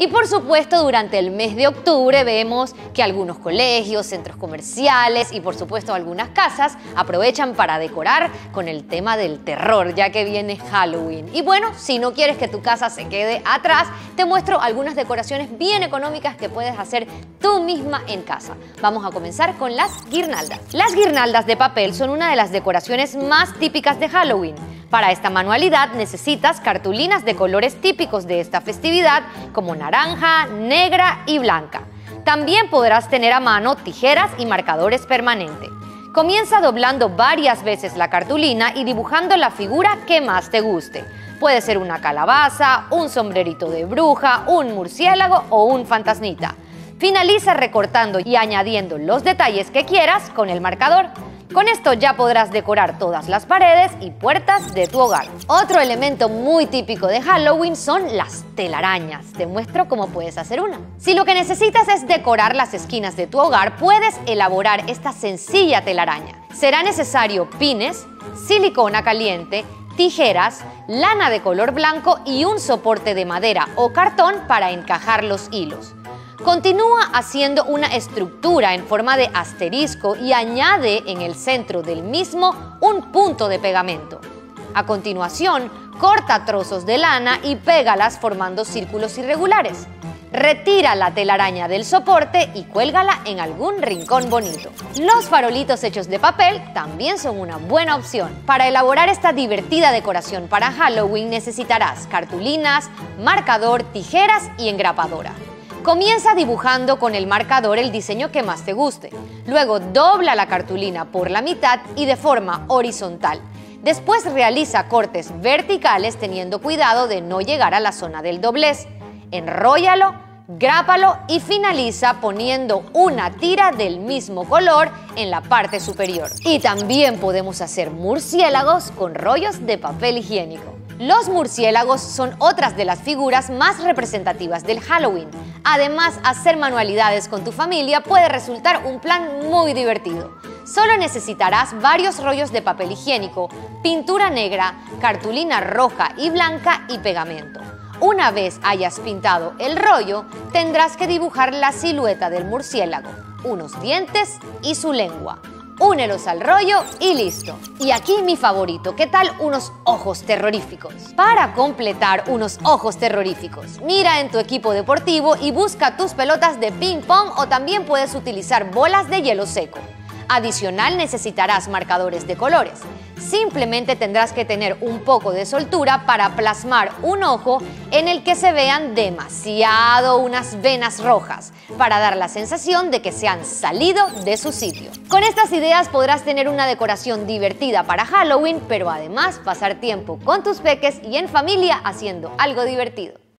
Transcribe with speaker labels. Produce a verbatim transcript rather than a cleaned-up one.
Speaker 1: Y por supuesto, durante el mes de octubre vemos que algunos colegios, centros comerciales y por supuesto algunas casas aprovechan para decorar con el tema del terror, ya que viene Halloween. Y bueno, si no quieres que tu casa se quede atrás, te muestro algunas decoraciones bien económicas que puedes hacer tú misma en casa. Vamos a comenzar con las guirnaldas. Las guirnaldas de papel son una de las decoraciones más típicas de Halloween. Para esta manualidad necesitas cartulinas de colores típicos de esta festividad como naranja, negra y blanca. También podrás tener a mano tijeras y marcadores permanentes. Comienza doblando varias veces la cartulina y dibujando la figura que más te guste. Puede ser una calabaza, un sombrerito de bruja, un murciélago o un fantasmita. Finaliza recortando y añadiendo los detalles que quieras con el marcador. Con esto ya podrás decorar todas las paredes y puertas de tu hogar. Otro elemento muy típico de Halloween son las telarañas. Te muestro cómo puedes hacer una. Si lo que necesitas es decorar las esquinas de tu hogar, puedes elaborar esta sencilla telaraña. Será necesario pines, silicona caliente, tijeras, lana de color blanco y un soporte de madera o cartón para encajar los hilos. Continúa haciendo una estructura en forma de asterisco y añade en el centro del mismo un punto de pegamento. A continuación, corta trozos de lana y pégalas formando círculos irregulares. Retira la telaraña del soporte y cuélgala en algún rincón bonito. Los farolitos hechos de papel también son una buena opción. Para elaborar esta divertida decoración para Halloween necesitarás cartulinas, marcador, tijeras y engrapadora. Comienza dibujando con el marcador el diseño que más te guste. Luego dobla la cartulina por la mitad y de forma horizontal. Después realiza cortes verticales teniendo cuidado de no llegar a la zona del doblez. Enróllalo, grápalo y finaliza poniendo una tira del mismo color en la parte superior. Y también podemos hacer murciélagos con rollos de papel higiénico. Los murciélagos son otras de las figuras más representativas del Halloween. Además, hacer manualidades con tu familia puede resultar un plan muy divertido. Solo necesitarás varios rollos de papel higiénico, pintura negra, cartulina roja y blanca y pegamento. Una vez hayas pintado el rollo, tendrás que dibujar la silueta del murciélago, unos dientes y su lengua. Únelos al rollo y listo. Y aquí mi favorito, ¿qué tal unos ojos terroríficos? Para completar unos ojos terroríficos, mira en tu equipo deportivo y busca tus pelotas de ping pong o también puedes utilizar bolas de hielo seco. Adicional necesitarás marcadores de colores. Simplemente tendrás que tener un poco de soltura para plasmar un ojo en el que se vean demasiado unas venas rojas, para dar la sensación de que se han salido de su sitio. Con estas ideas podrás tener una decoración divertida para Halloween, pero además pasar tiempo con tus peques y en familia haciendo algo divertido.